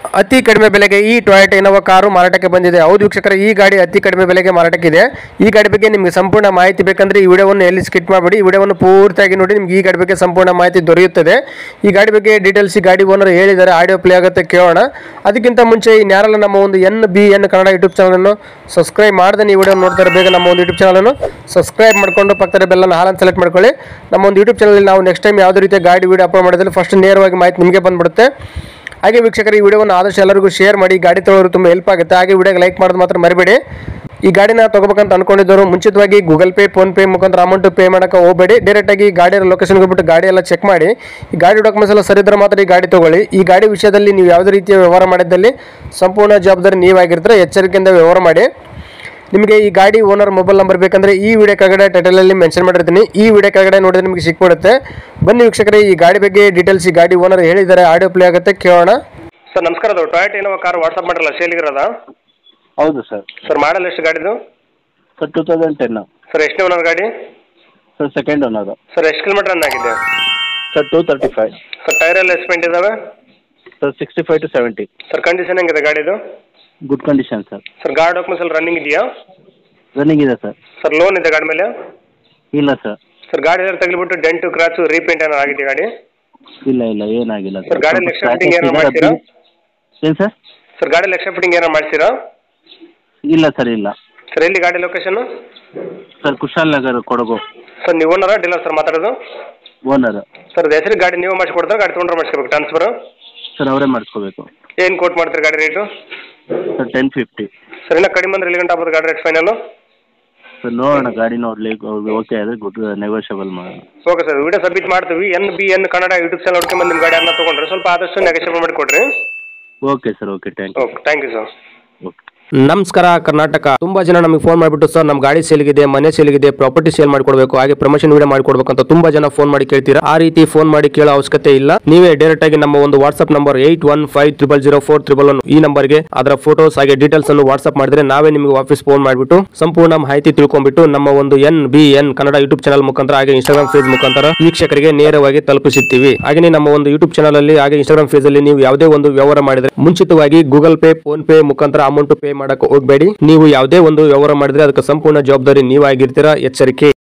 ಅತಿ ಕಡಿಮೆ ಬೆಲೆಗೆ ಈ ಟೊಯೋಟಾ ಇನೋವಾ ಕಾರು ಮಾರಾಟಕ್ಕೆ ಬಂದಿದೆ. ಹೌದು ವೀಕ್ಷಕರೇ, ಈ ಗಾಡಿ ಅತಿ ಕಡಿಮೆ ಬೆಲೆಗೆ ಮಾರಾಟಕ್ಕಿದೆ. ಈ ಗಾಡಿ ಬಗ್ಗೆ ನಿಮಗೆ ಸಂಪೂರ್ಣ ಮಾಹಿತಿ ಬೇಕಂದ್ರೆ ಈ ವಿಡಿಯೋವನ್ನು ಎಲ್ಲಿ ಸ್ಕಿಪ್ ಮಾಡಬೇಡಿ, ಈ ವಿಡಿಯೋವನ್ನು ಪೂರ್ತಿಯಾಗಿ ನೋಡಿ. ನಿಮಗೆ ಈ ಗಾಡಿ ಬಗ್ಗೆ ಸಂಪೂರ್ಣ ಮಾಹಿತಿ ದೊರೆಯುತ್ತದೆ. ಈ ಗಾಡಿ ಬಗ್ಗೆ ಡೀಟೇಲ್ಸ್ ಈ ಗಾಡಿ ಓನರ್ ಹೇಳಿದ್ದಾರೆ, ಆಡಿಯೋ ಪ್ಲೇ ಆಗುತ್ತೆ, ಕೇಳೋಣ. ಅದಕ್ಕಿಂತ ಮುಂಚೆ ಇನ್ಯಾರಲ್ಲ ನಮ್ಮ ಒಂದು NBN ಕನ್ನಡ ಯೂಟ್ಯೂಬ್ ಚಾನಲನ್ನು ಸಬ್ಸ್ಕ್ರೈಬ್ ಮಾಡದೆ ಈ ವಿಡಿಯೋ ನೋಡ್ತಾರೆ, ಬೇಗ ನಮ್ಮ ಒಂದು ಯೂಟ್ಯೂಬ್ ಚಾನಲನ್ನು ಸಬ್ಸ್ಕ್ರೈಬ್ ಮಾಡಿಕೊಂಡು ಪಕ್ಕದ ಬೆಲ್ಲನ್ನು ಹಾಲನ್ನು ಸೆಲೆಕ್ಟ್ ಮಾಡ್ಕೊಳ್ಳಿ. ನಮ್ಮ ಒಂದು ಯೂಟ್ಯೂಬ್ ಚಾನಲ್ ನಾವು ನೆಕ್ಸ್ಟ್ ಟೈಮ್ ಯಾವುದೇ ರೀತಿಯ ಗಾಡಿ ವಿಡಿಯೋ ಅಪ್ಲೋಡ್ ಮಾಡಿದ್ರೆ ಫಸ್ಟ್ ನೇರವಾಗಿ ಮಾಹಿತಿ ನಿಮಗೆ ಬಂದ್ಬಿಡುತ್ತೆ. ಹಾಗೆ ವೀಕ್ಷಕರು, ಈ ವಿಡಿಯೋವನ್ನು ಆದಷ್ಟು ಎಲ್ಲರಿಗೂ ಶೇರ್ ಮಾಡಿ, ಗಾಡಿ ತೊಗೊಳ್ಳೋರು ತುಂಬ ಹೆಲ್ಪ್ ಆಗುತ್ತೆ. ಹಾಗೆ ವಿಡಿಯೋಗೆ ಲೈಕ್ ಮಾಡೋದು ಮಾತ್ರ ಮರಿಬೇಡಿ. ಈ ಗಾಡಿನ ತಗೋಬೇಕಂತ ಅನ್ಕೊಂಡಿದ್ದವರು ಮುಂಚಿತವಾಗಿ ಗೂಗಲ್ ಪೇ, ಫೋನ್ ಪೇ ಮುಖಾಂತರ ಅಮೌಂಟ್ ಪೇ ಮಾಡೋಕೆ ಹೋಗಬೇಡಿ. ಡೈರೆಕ್ಟಾಗಿ ಗಾಡಿಯ ಲೊಕೇಶನ್ಗೆ ಹೋಗ್ಬಿಟ್ಟು ಗಾಡಿ ಎಲ್ಲ ಚೆಕ್ ಮಾಡಿ, ಈ ಗಾಡಿ ಡಾಕ್ಯುಮೆಂಟ್ಸ್ ಎಲ್ಲ ಸರಿ ಇದ್ರೆ ಮಾತ್ರ ಈ ಗಾಡಿ ತೊಗೊಳ್ಳಿ. ಈ ಗಾಡಿ ವಿಷಯದಲ್ಲಿ ನೀವು ಯಾವುದೇ ರೀತಿಯ ವ್ಯವಹಾರ ಮಾಡಿದ್ದಲ್ಲಿ ಸಂಪೂರ್ಣ ಜವಾಬ್ದಾರಿ ನೀವಾಗಿರ್ತಾರೆ, ಎಚ್ಚರಿಕೆಯಿಂದ ವ್ಯವಹಾರ ಮಾಡಿ. ನಿಮಗೆ ಈ ಗಾಡಿ ಓನರ್ ಮೊಬೈಲ್ ನಂಬರ್ ಬೇಕಂದ್ರೆ ಈ ವಿಡಿಯೋ ಕೆಳಗಡೆ ಟೈಟಲಲ್ಲಿ ಮೆನ್ಷನ್ ಮಾಡಿರ್ತೀನಿ, ಈ ವಿಡಿಯೋ ಕೆಳಗಡೆ ನೋಡಿದ್ರೆ ನಿಮಗೆ ಸಿಕ್ಬಿಡುತ್ತೆ. ಬನ್ನಿ ವೀಕ್ಷಕರೇ, ಈ ಗಾಡಿ ಬಗ್ಗೆ ಡೀಟೇಲ್ಸ್ ಈ ಗಾಡಿ ಓನರ್ ಹೇಳಿದ್ದಾರೆ, ಆಡಿಯೋ ಪ್ಲೇ ಆಗುತ್ತೆ, ಕೇಳೋಣ. ಸರ್ ನಮಸ್ಕಾರ, ಅದು ಟೊಯೋಟಾ ಇನೋವಾ ಕಾರ್ ವಾಟ್ಸಪ್ ಮಾಡಿರಲ್ಲ, ಸೇಲಿಗಿರೋದಾ? ಹೌದು ಸರ್. ಸರ್ ಮಾಡಲ್ ಎಷ್ಟು ಗಾಡಿದು? ಸರ್ 2010. ಸರ್ ಎಷ್ಟನೇ ಓನರ್ ಗಾಡಿ? Sir second owner. ಸರ್ ಎಷ್ಟು ಕಿಲೋಮೀಟರ್ ರನ್ ಆಗಿದೆ? ಸರ್ 235. ಸರ್ ಟೈರ್ ಎಲ್ಲ ಎಸ್ಪೆಂಟ್ ಇದಾವೆ? Sir 65 to 70. ಸರ್ ಕಂಡೀಷನ್ ಹೆಂಗಿದೆ ಗಾಡಿದು? Good condition sir. ಸರ್ ಗಾಡಿ ಡಾಕ್ಯುಮೆಂಟ್ಸ್ ಎಲ್ಲ ರನ್ನಿಂಗ್ ಇದೆಯಾ? ರನ್ನಿಂಗ್ ಇದೆ ಸರ್. ಸರ್ ಲೋನ್ ಇದೆ ಗಾಡಿ ಮೇಲೆ? ಇಲ್ಲ ಸರ್. ಸರ್ ಗಾಡಿ ಎಲ್ಲ ತಗ್ಲಿಬಿಟ್ಟು ಡೆಂಟು ಕ್ರಾಚು ರೀಪೇಂಟ್ ಏನಾರು ಆಗಿದೆ ಗಾಡಿ? ಇಲ್ಲ ಇಲ್ಲ, ಏನಾಗಿಲ್ಲ ಸರ್ ಗಾಡಿ ಎಕ್ಸ್ಟ್ರಾ ಫಿಟ್ಟಿಂಗ್ ಏನಾರು ಮಾಡ್ತೀರಾ? ಏನು ಸರ್? ಸರ್ ಗಾಡಿ ಎಕ್ಸ್ಟ್ರಾ ಫಿಟ್ಟಿಂಗ್ ಏನಾರು ಮಾಡ್ತೀರಾ? ಇಲ್ಲ ಸರ್, ಇಲ್ಲ. ಸರ್ ಎಲ್ಲಿ ಗಾಡಿ location? Sir Kushal Nagar, Kodagu. Sir ನೀವು ಓನರಾ ಡೀಲರ್ ಸರ್ ಮಾತಾಡೋದು? ಓನರ್. ಸರ್ ಹೆಸರು ಗಾಡಿ ನೀವು ಮಾಡಿಸ್ಕೊಡ್ತಾರೆ, ಗಾಡಿ ತೊಗೊಂಡ್ರೆ ಮಾಡಿಸ್ಕೋಬೇಕು ಟ್ರಾನ್ಸ್ಫರ್? ಸರ್ ಅವರೇ ಮಾಡಿಸ್ಕೋಬೇಕು. ಏನು ಕೋಟ್ ಮಾಡ್ತೀರಿ ಗಾಡಿ ರೇಟು? ಸರ್ 1050. ಸರ್ ಇನ್ನೂ ಕಡಿಮೆ ಅಂದ್ರೆ ಎಲ್ಲಿ ಗಂಟೆ ಆಗ್ಬೋದು ಗಾಡಿ ರೇಟ್ ಫೈನಲ್ಲು? ಸರ್ ನೋಡೋಣ, ಗಾಡಿ ನೋಡ್ಲಿಕ್ಕೆ ಓಕೆ ಆದರೆ ಗುಡ್ ನೆಗೋಷಿಯಬಲ್ ಮಾಡೋಣ. ಓಕೆ ಸರ್, ವಿಡಿಯೋ ಸಬ್ಮಿಟ್ ಮಾಡ್ತೀವಿ. NBN ಕನ್ನಡ ಯೂಟ್ಯೂಬ್ ಚಾನಲ್ ಹುಡ್ಕೊಂಡ್ಬಂದು ನಿಮ್ಮ ಗಾಡಿ ಅನ್ನ ತೊಗೊಂಡ್ರೆ ಸ್ವಲ್ಪ ಆದಷ್ಟು ನೆಗೋಷಿಯಬಲ್ ಮಾಡಿ ಕೊಡ್ರಿ. Okay sir, okay, thank you. Okay, thank you sir. Okay. ನಮಸ್ಕಾರ ಕರ್ನಾಟಕ. ತುಂಬಾ ಜನ ನಮಗೆ ಫೋನ್ ಮಾಡಿಬಿಟ್ಟು ಸರ್ ನಮ್ಮ ಗಾಡಿ ಸೇಲ್ಗಿದೆ, ಮನೆ ಸೇಲ್ಗಿದೆ, ಪ್ರಾಪರ್ಟಿ ಸೇಲ್ ಮಾಡಿಕೊಡ್ಬೇಕು, ಹಾಗೆ ಪ್ರಮೋಷನ್ ವಿಡಿಯೋ ಮಾಡಿಕೊಡ್ಬೇಕು ಅಂತ ತುಂಬಾ ಜನ ಫೋನ್ ಮಾಡಿ ಕೇಳ್ತೀರಾ. ಆ ರೀತಿ ಫೋನ್ ಮಾಡಿ ಕೇಳೋ ಅವಶ್ಯಕತೆ ಇಲ್ಲ. ನೀವೇ ಡೈರೆಕ್ಟ್ ಆಗಿ ನಮ್ಮ ಒಂದು ವಾಟ್ಸ್ಆಪ್ ನಂಬರ್ 81500411 ಈ ನಂಬರ್ಗೆ ಅದರ ಫೋಟೋಸ್ ಹಾಗೆ ಡೀಟೇಲ್ಸ್ ಅನ್ನು ವಾಟ್ಸ್ಆಪ್ ಮಾಡಿದ್ರೆ ನಾವೇ ನಿಮಗೆ ವಾಪಸ್ ಫೋನ್ ಮಾಡಿಬಿಟ್ಟು ಸಂಪೂರ್ಣ ಮಾಹಿತಿ ತಿಳ್ಕೊಂಡ್ಬಿಟ್ಟು ನಮ್ಮ ಒಂದು NBN ಕನ್ನಡ ಯೂಟ್ಯೂಬ್ ಚಾನಲ್ ಮುಖಾಂತರ ಹಾಗೆ ಇನ್ಸ್ಟಾಗ್ರಾಮ್ ಪೇಜ್ ಮುಖಾಂತರ ವೀಕ್ಷಕರಿಗೆ ನೇರವಾಗಿ ತಲುಪಿಸುತ್ತೀವಿ. ಹಾಗೆ ನಮ್ಮ ಒಂದು ಯೂಟ್ಯೂಬ್ ಚಾನಲ್ ಅಲ್ಲಿ ಹಾಗೆ ಇನ್ಸ್ಟಾಗ್ರಾಮ್ ಪೇಜ್ ಅಲ್ಲಿ ನೀವು ಯಾವುದೇ ಒಂದು ವ್ಯವಹಾರ ಮಾಡಿದ್ರೆ ಮುಂಚಿತವಾಗಿ ಗೂಗಲ್ ಪೇ, ಫೋನ್ ಪೇ ಮುಖಾಂತರ ಅಮೌಂಟ್ ಪೇ ಮಾಡಕ್ಕೆ ಹೋಗಬೇಡಿ. ನೀವು ಯಾವುದೇ ಒಂದು ವ್ಯವಹಾರ ಮಾಡಿದ್ರೆ ಅದಕ್ಕೆ ಸಂಪೂರ್ಣ ಜವಾಬ್ದಾರಿ ನೀವಾಗಿರ್ತೀರಾ, ಎಚ್ಚರಿಕೆ.